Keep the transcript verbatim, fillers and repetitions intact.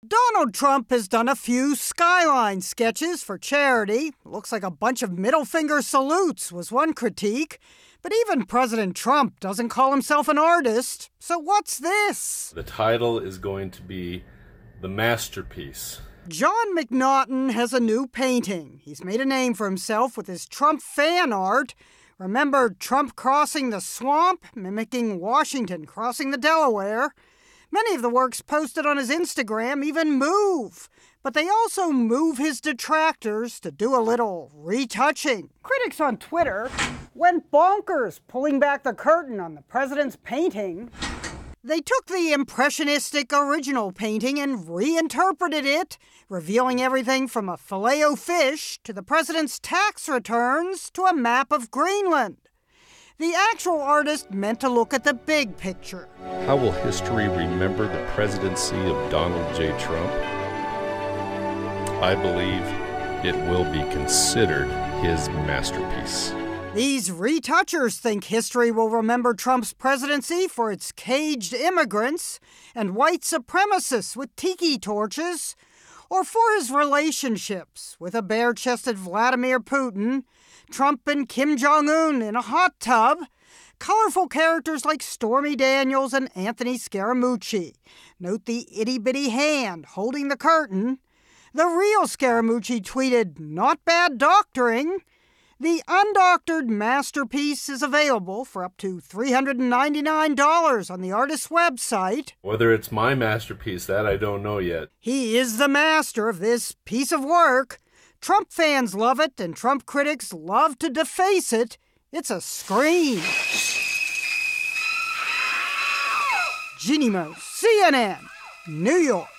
Donald Trump has done a few skyline sketches for charity. Looks like a bunch of middle finger salutes was one critique. But even President Trump doesn't call himself an artist. So what's this? The title is going to be The Masterpiece. John McNaughton has a new painting. He's made a name for himself with his Trump fan art. Remember Trump crossing the swamp, mimicking Washington crossing the Delaware? Many of the works posted on his Instagram even move, but they also move his detractors to do a little retouching. Critics on Twitter went bonkers pulling back the curtain on the president's painting. They took the impressionistic original painting and reinterpreted it, revealing everything from a filet-o-fish to the president's tax returns to a map of Greenland. The actual artist meant to look at the big picture. How will history remember the presidency of Donald J. Trump? I believe it will be considered his masterpiece. These retouchers think history will remember Trump's presidency for its caged immigrants and white supremacists with tiki torches, or for his relationships with a bare-chested Vladimir Putin, Trump and Kim Jong-un in a hot tub, colorful characters like Stormy Daniels and Anthony Scaramucci. Note the itty-bitty hand holding the curtain. The real Scaramucci tweeted, "Not bad doctoring." The undoctored masterpiece is available for up to three hundred ninety-nine dollars on the artist's website. Whether it's my masterpiece, that I don't know yet. He is the master of this piece of work. Trump fans love it, and Trump critics love to deface it. It's a scream. Jeanne Moos, C N N, New York.